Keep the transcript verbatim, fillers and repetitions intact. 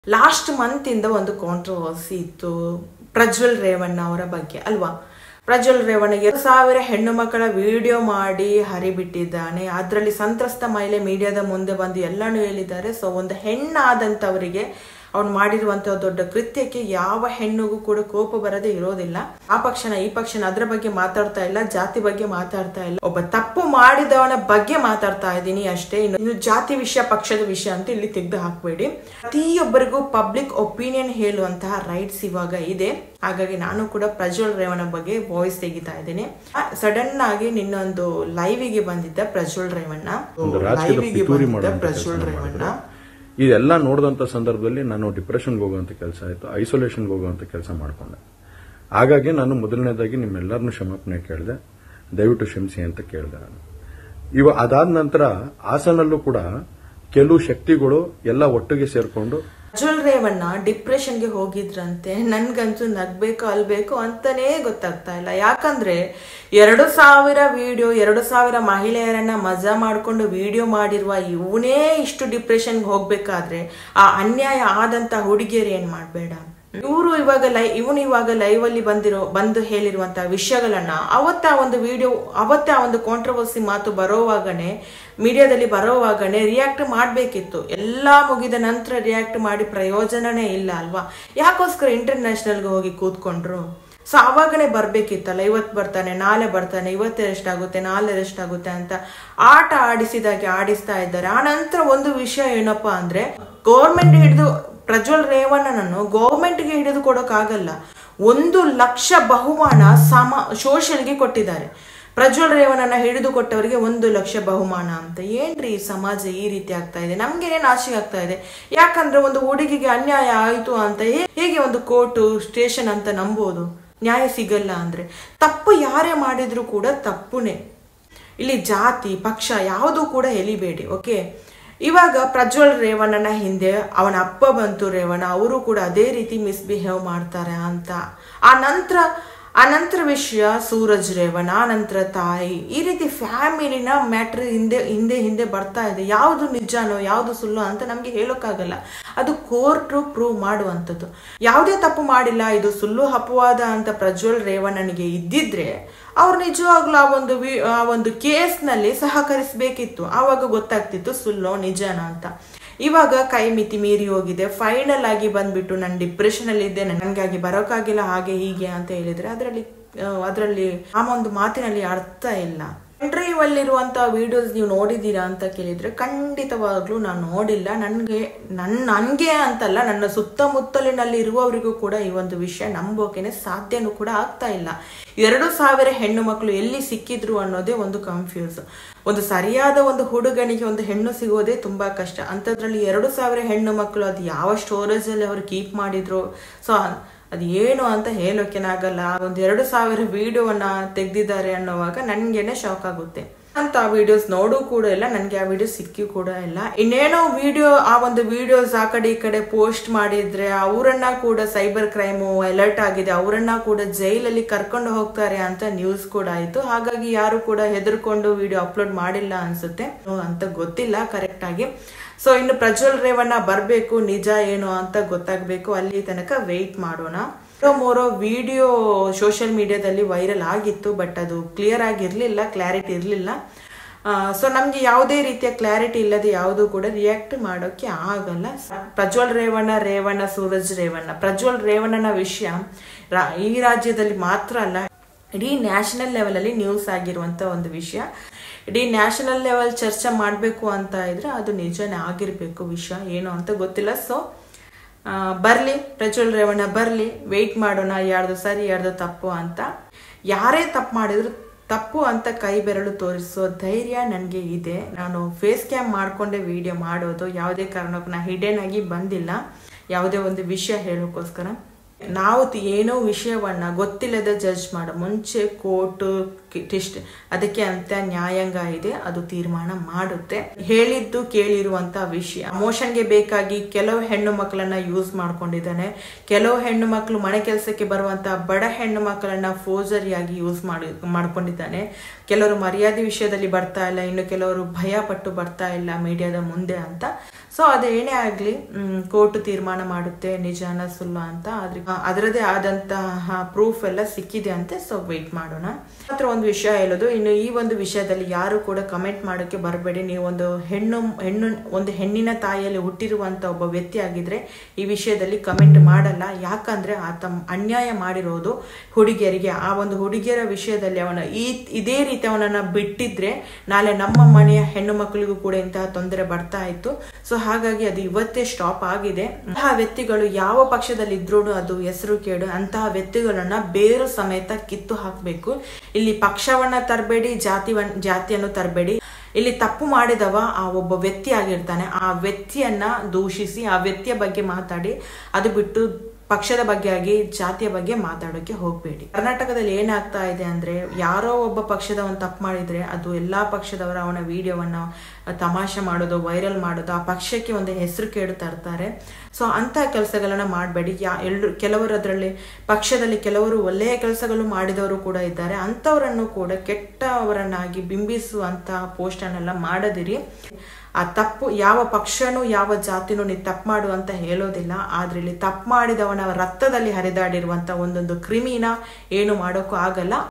Last month ಇಂದ ಒಂದು controversy ಇತ್ತು ಪ್ರಜ್ವಲ್ ರೇವಣ್ಣ ಅವರ ಬಗ್ಗೆ ಅಲ್ವಾ. ಪ್ರಜ್ವಲ್ ರೇವಣ್ಣ ಎರಡು ಸಾವಿರ ಹೆಣ್ಣು ಮಕ್ಕಳ ವಿಡಿಯೋ ಮಾಡಿ ಹರಿಬಿಟ್ಟಿದ್ದಾನೆ. ಅದರಲ್ಲಿ ಸಂತ್ರಸ್ತ ಮಹಿಳೆ ಮೀಡಿಯಾದ ಮುಂದೆ ಬಂದು ಎಲ್ಲಾನು ಹೇಳಿದ್ದಾರೆ. ಸೊ ಒಂದು ಹೆಣ್ಣಾದಂತವರಿಗೆ ಅವ್ನು ಮಾಡಿರುವಂತಹ ದೊಡ್ಡ ಕೃತ್ಯಕ್ಕೆ ಯಾವ ಹೆಣ್ಣಿಗೂ ಕೂಡ ಕೋಪ ಬರದೇ ಇರೋದಿಲ್ಲ. ಆ ಪಕ್ಷನ ಈ ಪಕ್ಷನ ಅದ್ರ ಬಗ್ಗೆ ಮಾತಾಡ್ತಾ ಇಲ್ಲ, ಜಾತಿ ಬಗ್ಗೆ ಮಾತಾಡ್ತಾ ಇಲ್ಲ, ಒಬ್ಬ ತಪ್ಪು ಮಾಡಿದವನ ಬಗ್ಗೆ ಮಾತಾಡ್ತಾ ಇದ್ದೀನಿ ಅಷ್ಟೇ. ಇನ್ನು ಜಾತಿ ವಿಷಯ ಪಕ್ಷದ ವಿಷಯ ಅಂತ ಇಲ್ಲಿ ತೆಗೆದು ಹಾಕ್ಬೇಡಿ. ಪ್ರತಿಯೊಬ್ಬರಿಗೂ ಪಬ್ಲಿಕ್ ಒಪಿನಿಯನ್ ಹೇಳುವಂತಹ ರೈಟ್ಸ್ ಇವಾಗ ಇದೆ. ಹಾಗಾಗಿ ನಾನು ಕೂಡ ಪ್ರಜ್ವಲ್ ರೇವಣ್ಣ ಬಗ್ಗೆ ವಾಯ್ಸ್ ತೆಗಿತಾ ಇದ್ದೀನಿ. ಸಡನ್ ಆಗಿ ನಿನ್ನೊಂದು ಲೈವಿಗೆ ಬಂದಿದ್ದ ಪ್ರಜ್ವಲ್ ರೇವಣ್ಣ ಲೈವಿಗೆ ಬಂದಿದ್ದ ಪ್ರಜ್ವಲ್ ರೇವಣ್ಣ ಇದೆಲ್ಲ ನೋಡಿದಂತ ಸಂದರ್ಭದಲ್ಲಿ ನಾನು ಡಿಪ್ರೆಷನ್ಗೆ ಹೋಗುವಂತ ಕೆಲಸ ಆಯ್ತು, ಐಸೋಲೇಷನ್ಗೆ ಹೋಗುವಂತ ಕೆಲಸ ಮಾಡ್ಕೊಂಡೆ. ಹಾಗಾಗಿ ನಾನು ಮೊದಲನೇದಾಗಿ ನಿಮ್ಮೆಲ್ಲರನ್ನು ಕ್ಷಮಾಪಣೆ ಕೇಳಿದೆ, ದಯವಿಟ್ಟು ಕ್ಷಮಿಸಿ ಅಂತ ಕೇಳಿದೆ ನಾನು. ಇವ ಅದಾದ ನಂತರ ಹಾಸನಲ್ಲೂ ಕೂಡ ಕೆಲವು ಶಕ್ತಿಗಳು ಎಲ್ಲ ಒಟ್ಟಿಗೆ ಸೇರ್ಕೊಂಡು ಪ್ರಜ್ವಲ್ ರೇವಣ್ಣ ಡಿಪ್ರೆಷನ್ಗೆ ಹೋಗಿದ್ರಂತೆ. ನನ್ಗಂತೂ ನಗ್ಬೇಕು ಅಲ್ಬೇಕು ಅಂತಾನೇ ಗೊತ್ತಾಗ್ತಾ ಇಲ್ಲ. ಯಾಕಂದ್ರೆ ಎರಡು ಸಾವಿರ ವಿಡಿಯೋ ಎರಡು ಸಾವಿರ ಮಹಿಳೆಯರನ್ನ ಮಜಾ ಮಾಡ್ಕೊಂಡು ವಿಡಿಯೋ ಮಾಡಿರುವ ಇವನೇ ಇಷ್ಟು ಡಿಪ್ರೆಷನ್ಗೆ ಹೋಗ್ಬೇಕಾದ್ರೆ ಆ ಅನ್ಯಾಯ ಆದಂತ ಹುಡುಗಿಯರು ಏನ್ ಮಾಡ್ಬೇಡ. ಇವರು ಇವಾಗ ಲೈ ಇವನು ಇವಾಗ ಲೈವ್ ಅಲ್ಲಿ ಬಂದಿರೋ ಬಂದು ಹೇಳಿರುವಂತಹ ವಿಷಯಗಳನ್ನ ಅವತ್ತ ಆ ಒಂದು ವಿಡಿಯೋ ಅವತ್ತೇ ಆ ಒಂದು ಕಾಂಟ್ರವರ್ಸಿ ಮಾತು ಬರೋವಾಗನೆ ಮೀಡಿಯಾದಲ್ಲಿ ಬರೋವಾಗನೆ ರಿಯಾಕ್ಟ್ ಮಾಡ್ಬೇಕಿತ್ತು. ಎಲ್ಲಾ ಮುಗಿದ ನಂತರ ರಿಯಾಕ್ಟ್ ಮಾಡಿ ಪ್ರಯೋಜನನೇ ಇಲ್ಲ ಅಲ್ವಾ. ಯಾಕೋಸ್ಕರ ಇಂಟರ್ನ್ಯಾಷನಲ್ಗೆ ಹೋಗಿ ಕೂತ್ಕೊಂಡ್ರು? ಸೊ ಅವಾಗನೇ ಬರ್ಬೇಕಿತ್ತಲ್ಲ. ಇವತ್ತು ಬರ್ತಾನೆ, ನಾಳೆ ಬರ್ತಾನೆ, ಇವತ್ತೇ ರೆಸ್ಟ್ ಆಗುತ್ತೆ, ನಾಳೆ ರೆಸ್ಟ್ ಆಗುತ್ತೆ ಅಂತ ಆಟ ಆಡಿಸಿದಾಗೆ ಆಡಿಸ್ತಾ ಇದ್ದಾರೆ. ಆ ನಂತರ ಒಂದು ವಿಷಯ ಏನಪ್ಪಾ ಅಂದ್ರೆ ಗೌರ್ಮೆಂಟ್ ಹಿಡಿದು ಪ್ರಜ್ವಲ್ ರೇವಣ್ಣನನ್ನು ಗೌರ್ಮೆಂಟ್ಗೆ ಹಿಡಿದು ಕೊಡೋಕ್ಕಾಗಲ್ಲ. ಒಂದು ಲಕ್ಷ ಬಹುಮಾನ ಸಮ ಸೋಷಿಯಲ್ಗೆ ಕೊಟ್ಟಿದ್ದಾರೆ. ಪ್ರಜ್ವಲ್ ರೇವಣ್ಣನ ಹಿಡಿದು ಕೊಟ್ಟವರಿಗೆ ಒಂದು ಲಕ್ಷ ಬಹುಮಾನ ಅಂತ. ಏನ್ರಿ ಸಮಾಜ ಈ ರೀತಿ ಆಗ್ತಾ ಇದೆ? ನಮ್ಗೆ ನಾಚಿಕೆ ಆಗ್ತಾ ಇದೆ. ಯಾಕಂದ್ರೆ ಒಂದು ಹುಡುಗಿಗೆ ಅನ್ಯಾಯ ಆಯ್ತು ಅಂತ ಹೇಗೆ ಒಂದು ಕೋರ್ಟು ಸ್ಟೇಷನ್ ಅಂತ ನಂಬೋದು? ನ್ಯಾಯ ಸಿಗಲ್ಲ ಅಂದ್ರೆ ತಪ್ಪು ಯಾರೇ ಮಾಡಿದ್ರು ಕೂಡ ತಪ್ಪುನೇ. ಇಲ್ಲಿ ಜಾತಿ ಪಕ್ಷ ಯಾವುದು ಕೂಡ ಎಲಿಬೇಡಿ. ಓಕೆ, ಇವಾಗ ಪ್ರಜ್ವಲ್ ರೇವಣ್ಣನ ಹಿಂದೆ ಅವನ ಅಪ್ಪ ಬಂತು ರೇವಣ್ಣ, ಅವರು ಕೂಡ ಅದೇ ರೀತಿ ಮಿಸ್ಬಿಹೇವ್ ಮಾಡ್ತಾರೆ ಅಂತ. ಆ ನಂತರ ಆ ನಂತರ ವಿಷಯ ಸೂರಜ್ ರೇವಣ್ಣ, ಆ ನಂತರ ತಾಯಿ, ಈ ರೀತಿ ಫ್ಯಾಮಿಲಿನ ಮ್ಯಾಟ್ರ್ ಹಿಂದೆ ಹಿಂದೆ ಹಿಂದೆ ಬರ್ತಾ ಇದೆ. ಯಾವುದು ನಿಜಾನೋ ಯಾವುದು ಸುಳ್ಳು ಅಂತ ನಮ್ಗೆ ಹೇಳೋಕ್ಕಾಗಲ್ಲ. ಅದು ಕೋರ್ಟ್ ಪ್ರೂವ್ ಮಾಡುವಂಥದ್ದು. ಯಾವುದೇ ತಪ್ಪು ಮಾಡಿಲ್ಲ, ಇದು ಸುಳ್ಳು ಅಪವಾದ ಅಂತ ಪ್ರಜ್ವಲ್ ರೇವಣ್ಣನಿಗೆ ಇದ್ದಿದ್ರೆ ಅವ್ರು ನಿಜವಾಗ್ಲೂ ಆ ಒಂದು ವಿ ಆ ಒಂದು ಕೇಸ್ನಲ್ಲಿ ಸಹಕರಿಸಬೇಕಿತ್ತು. ಆವಾಗ ಗೊತ್ತಾಗ್ತಿತ್ತು ಸುಳ್ಳೋ ನಿಜಾನ ಅಂತ. ಇವಾಗ ಕೈ ಮಿತಿ ಮೀರಿ ಹೋಗಿದೆ. ಫೈನಲ್ ಆಗಿ ಬಂದ್ಬಿಟ್ಟು ನಾನು ಡಿಪ್ರೆಷನ್ ಅಲ್ಲಿ ಇದ್ದೆ, ನನಗಾಗಿ ಬರೋಕ್ಕಾಗಿಲ್ಲ, ಹಾಗೆ ಹೀಗೆ ಅಂತ ಹೇಳಿದ್ರೆ ಅದರಲ್ಲಿ ಅದರಲ್ಲಿ ಆ ಒಂದು ಮಾತಿನಲ್ಲಿ ಅರ್ಥ ಇಲ್ಲ. ಡ್ರೈವ್ ಅಲ್ಲಿರುವಂತಹ ವಿಡಿಯೋಸ್ ನೀವು ನೋಡಿದ್ದೀರಾ ಅಂತ ಕೇಳಿದ್ರೆ ಖಂಡಿತವಾಗ್ಲೂ ನಾನು ನೋಡಿಲ್ಲ. ನನ್ಗೆ ನನ್ ನನ್ಗೆ ಅಂತಲ್ಲ, ನನ್ನ ಸುತ್ತಮುತ್ತಲಿನಲ್ಲಿ ಇರುವವರಿಗೂ ಕೂಡ ಈ ಒಂದು ವಿಷಯ ನಂಬೋಕೆನೆ ಸಾಧ್ಯನೂ ಕೂಡ ಆಗ್ತಾ ಇಲ್ಲ. ಎರಡು ಸಾವಿರ ಹೆಣ್ಣು ಮಕ್ಕಳು ಎಲ್ಲಿ ಸಿಕ್ಕಿದ್ರು ಅನ್ನೋದೇ ಒಂದು ಕನ್ಫ್ಯೂಸ್. ಒಂದು ಸರಿಯಾದ ಒಂದು ಹುಡುಗನಿಗೆ ಒಂದು ಹೆಣ್ಣು ಸಿಗೋದೇ ತುಂಬಾ ಕಷ್ಟ. ಅಂಥದ್ರಲ್ಲಿ ಎರಡು ಸಾವಿರ ಹೆಣ್ಣು ಮಕ್ಕಳು ಅದು ಯಾವ ಸ್ಟೋರೇಜ್ ಅಲ್ಲಿ ಅವ್ರು ಕೀಪ್ ಮಾಡಿದ್ರು, ಸೊ ಅದು ಏನು ಅಂತ ಹೇಳೋಕೆನಾಗಲ್ಲ. ಒಂದು ಎರಡು ಸಾವಿರ ವಿಡಿಯೋವನ್ನ ತೆಗ್ದಿದ್ದಾರೆ ಅನ್ನೋವಾಗ ನನ್ಗೇನೆ ಶಾಕ್ ಆಗುತ್ತೆ. ಅಂತ ಆ ವಿಡಿಯೋಸ್ ನೋಡು ಕೂಡ ಇಲ್ಲ, ನನ್ಗೆ ಆ ವಿಡಿಯೋ ಸಿಕ್ಕಿ ಕೂಡ ಇಲ್ಲ. ಇನ್ನೇನೋ ವಿಡಿಯೋ ಆ ಒಂದು ವಿಡಿಯೋಸ್ ಆ ಕಡೆ ಈ ಕಡೆ ಪೋಸ್ಟ್ ಮಾಡಿದ್ರೆ ಅವರನ್ನ ಕೂಡ ಸೈಬರ್ ಕ್ರೈಮು ಅಲರ್ಟ್ ಆಗಿದೆ, ಅವರನ್ನ ಕೂಡ ಜೈಲಲ್ಲಿ ಕರ್ಕೊಂಡು ಹೋಗ್ತಾರೆ ಅಂತ ನ್ಯೂಸ್ ಕೂಡ ಆಯ್ತು. ಹಾಗಾಗಿ ಯಾರು ಕೂಡ ಹೆದರ್ಕೊಂಡು ವಿಡಿಯೋ ಅಪ್ಲೋಡ್ ಮಾಡಿಲ್ಲ ಅನ್ಸುತ್ತೆ ಅಂತ ಗೊತ್ತಿಲ್ಲ ಕರೆಕ್ಟ್ ಆಗಿ. ಸೊ ಇನ್ನು ಪ್ರಜ್ವಲ್ ರೇವಣ್ಣ ಬರ್ಬೇಕು, ನಿಜ ಏನು ಅಂತ ಗೊತ್ತಾಗ್ಬೇಕು. ಅಲ್ಲಿ ತನಕ ವೆಯ್ಟ್ ಮಾಡೋಣ. ಮೋರೋ ವಿಡಿಯೋ ಸೋಷಿಯಲ್ ಮೀಡಿಯಾದಲ್ಲಿ ವೈರಲ್ ಆಗಿತ್ತು, ಬಟ್ ಅದು ಕ್ಲಿಯರ್ ಆಗಿರ್ಲಿಲ್ಲ, ಕ್ಲಾರಿಟಿ ಇರಲಿಲ್ಲ. ಸೊ ನಮ್ಗೆ ಯಾವುದೇ ರೀತಿಯ ಕ್ಲಾರಿಟಿ ಇಲ್ಲದೆ ಯಾವುದು ಕೂಡ ರಿಯಾಕ್ಟ್ ಮಾಡೋಕೆ ಆಗಲ್ಲ. ಪ್ರಜ್ವಲ್ ರೇವಣ್ಣ ರೇವಣ್ಣ ಸೂರಜ್ ರೇವಣ್ಣ ಪ್ರಜ್ವಲ್ ರೇವಣ್ಣನ ವಿಷಯ ಈ ರಾಜ್ಯದಲ್ಲಿ ಮಾತ್ರ ಅಲ್ಲ, ಇಡೀ ನ್ಯಾಷನಲ್ ಲೆವೆಲ್ ಅಲ್ಲಿ ನ್ಯೂಸ್ ಆಗಿರುವಂತ ಒಂದು ವಿಷಯ. ಇಡೀ ನ್ಯಾಷನಲ್ ಲೆವೆಲ್ ಚರ್ಚೆ ಮಾಡಬೇಕು ಅಂತ ಇದ್ರೆ ಅದು ನಿಜನೇ ಆಗಿರ್ಬೇಕು. ವಿಷಯ ಏನು ಅಂತ ಗೊತ್ತಿಲ್ಲ. ಸೊ ಬರ್ಲಿ, ಪ್ರಜ್ವಲ್ ರೇವಣ್ಣ ಬರ್ಲಿ, ವೆಯ್ಟ್ ಮಾಡೋಣ. ಯಾರ್ದು ಸರಿ ಯಾರ್ದು ತಪ್ಪು ಅಂತ. ಯಾರೇ ತಪ್ಪು ಮಾಡಿದ್ರು ತಪ್ಪು ಅಂತ ಕೈ ಬೆರಳು ತೋರಿಸೋ ಧೈರ್ಯ ನನಗೆ ಇದೆ. ನಾನು ಫೇಸ್ ಕ್ಯಾಮ್ ಮಾಡ್ಕೊಂಡೆ ವಿಡಿಯೋ ಮಾಡೋದು, ಯಾವುದೇ ಕಾರಣಕ್ಕೂ ನಾ ಹಿಡನ್ ಆಗಿ ಬಂದಿಲ್ಲ ಯಾವುದೇ ಒಂದು ವಿಷಯ ಹೇಳೋಕ್ಕೋಸ್ಕರ. ನಾವು ಏನೋ ವಿಷಯವನ್ನ ಗೊತ್ತಿಲ್ಲದೆ ಜಡ್ಜ್ ಮಾಡೋ ಮುಂಚೆ ಕೋರ್ಟ್ ಇಷ್ಟ ಅದಕ್ಕೆ ಅಂತ ನ್ಯಾಯಾಂಗ ಇದೆ, ಅದು ತೀರ್ಮಾನ ಮಾಡುತ್ತೆ. ಹೇಳಿದ್ದು ಕೇಳಿರುವಂತ ವಿಷಯ. ಮೋಷನ್ಗೆ ಬೇಕಾಗಿ ಕೆಲವು ಹೆಣ್ಣು ಮಕ್ಕಳನ್ನ ಯೂಸ್ ಮಾಡ್ಕೊಂಡಿದ್ದಾನೆ. ಕೆಲವು ಹೆಣ್ಣು ಮಕ್ಕಳು ಮನೆ ಕೆಲಸಕ್ಕೆ ಬರುವಂತ ಬಡ ಹೆಣ್ಣು ಮಕ್ಕಳನ್ನ ಫೋರ್ಜರಿಯಾಗಿ ಯೂಸ್ ಮಾಡಿ ಮಾಡ್ಕೊಂಡಿದ್ದಾನೆ. ಕೆಲವರು ಮರ್ಯಾದೆ ವಿಷಯದಲ್ಲಿ ಬರ್ತಾ ಇಲ್ಲ, ಇನ್ನು ಕೆಲವರು ಭಯ ಪಟ್ಟು ಬರ್ತಾ ಇಲ್ಲ ಮೀಡಿಯಾದ ಮುಂದೆ ಅಂತ. ಸೊ ಅದೇನೇ ಆಗ್ಲಿ, ಕೋರ್ಟ್ ತೀರ್ಮಾನ ಮಾಡುತ್ತೆ ನಿಜಾನ ಸುಳ್ಳ ಅಂತ. ಆದ್ರೆ ಅದರದೇ ಆದಂತಹ ಪ್ರೂಫ್ ಎಲ್ಲ ಸಿಕ್ಕಿದೆ ಅಂತೆ. ಸೊ ವೇಟ್ ಮಾಡೋಣ. ಮಾತ್ರ ಒಂದು ವಿಷಯ ಹೇಳೋದು, ಇನ್ನು ಈ ಒಂದು ವಿಷಯದಲ್ಲಿ ಯಾರು ಕೂಡ ಕಮೆಂಟ್ ಮಾಡೋಕೆ ಬರಬೇಡಿ. ನೀವು ಒಂದು ಹೆಣ್ಣು ಹೆಣ್ಣು ಒಂದು ಹೆಣ್ಣಿನ ತಾಯಿಯಲ್ಲಿ ಹುಟ್ಟಿರುವಂತ ಒಬ್ಬ ವ್ಯಕ್ತಿ ಆಗಿದ್ರೆ ಈ ವಿಷಯದಲ್ಲಿ ಕಮೆಂಟ್ ಮಾಡಲ್ಲ. ಯಾಕಂದ್ರೆ ಆತ ಅನ್ಯಾಯ ಮಾಡಿರೋದು ಹುಡುಗಿಯರಿಗೆ. ಆ ಒಂದು ಹುಡುಗಿಯರ ವಿಷಯದಲ್ಲಿ ಅವನ ಈ ಇದೇ ರೀತಿ ಅವನನ್ನ ಬಿಟ್ಟಿದ್ರೆ ನಾಳೆ ನಮ್ಮ ಮನೆಯ ಹೆಣ್ಣು ಮಕ್ಕಳಿಗೂ ಕೂಡ ಇಂತಹ ತೊಂದರೆ ಬರ್ತಾ ಇತ್ತು. ಸೊ ಹಾಗಾಗಿ ಅದು ಇವತ್ತೇ ಸ್ಟಾಪ್ ಆಗಿದೆ. ಅಂತಹ ವ್ಯಕ್ತಿಗಳು ಯಾವ ಪಕ್ಷದಲ್ಲಿ ಇದ್ರೂ ಅದು ಹೆಸರು ಕೇಡು. ಅಂತಹ ವ್ಯಕ್ತಿಗಳನ್ನ ಬೇರು ಸಮೇತ ಕಿತ್ತು ಹಾಕಬೇಕು. ಇಲ್ಲಿ ಪಕ್ಷವನ್ನ ತರಬೇಡಿ, ಜಾತಿ ಜಾತಿಯನ್ನು ತರಬೇಡಿ. ಇಲ್ಲಿ ತಪ್ಪು ಮಾಡಿದವ ಆ ಒಬ್ಬ ವ್ಯಕ್ತಿ ಆಗಿರ್ತಾನೆ. ಆ ವ್ಯಕ್ತಿಯನ್ನ ದೂಷಿಸಿ ಆ ವ್ಯಕ್ತಿಯ ಬಗ್ಗೆ ಮಾತಾಡಿ, ಅದು ಬಿಟ್ಟು ಪಕ್ಷದ ಬಗ್ಗೆ ಆಗಿ ಜಾತಿಯ ಬಗ್ಗೆ ಮಾತಾಡೋಕೆ ಹೋಗ್ಬೇಡಿ. ಕರ್ನಾಟಕದಲ್ಲಿ ಏನಾಗ್ತಾ ಇದೆ ಅಂದ್ರೆ, ಯಾರೋ ಒಬ್ಬ ಪಕ್ಷದವನ್ ತಪ್ಪು ಮಾಡಿದ್ರೆ ಅದು ಎಲ್ಲಾ ಪಕ್ಷದವರ ಅವನ ವಿಡಿಯೋವನ್ನ ತಮಾಷೆ ಮಾಡೋದು, ವೈರಲ್ ಮಾಡೋದು, ಆ ಪಕ್ಷಕ್ಕೆ ಒಂದು ಹೆಸರು ಕೇಡು ತರ್ತಾರೆ. ಸೊ ಅಂತ ಕೆಲಸಗಳನ್ನ ಮಾಡಬೇಡಿ. ಯಾ ಎಲ್ರು ಕೆಲವರು ಅದರಲ್ಲಿ ಪಕ್ಷದಲ್ಲಿ ಕೆಲವರು ಒಳ್ಳೆಯ ಕೆಲಸಗಳು ಮಾಡಿದವರು ಕೂಡ ಇದ್ದಾರೆ. ಅಂಥವರನ್ನು ಕೂಡ ಕೆಟ್ಟವರನ್ನಾಗಿ ಬಿಂಬಿಸುವಂತ ಪೋಸ್ಟ್ ಅನ್ನೆಲ್ಲ ಮಾಡದಿರಿ. ಆ ತಪ್ಪು ಯಾವ ಪಕ್ಷನೂ ಯಾವ ಜಾತಿನೂ ನೀವು ತಪ್ಪು ಮಾಡು ಅಂತ ಹೇಳೋದಿಲ್ಲ. ಆದ್ರೆ ಇಲ್ಲಿ ತಪ್ಪು ಮಾಡಿದವನ ರಕ್ತದಲ್ಲಿ ಹರಿದಾಡಿರುವಂತ ಒಂದೊಂದು ಕ್ರಿಮಿನ ಏನು ಮಾಡೋಕ್ಕೂ ಆಗಲ್ಲ.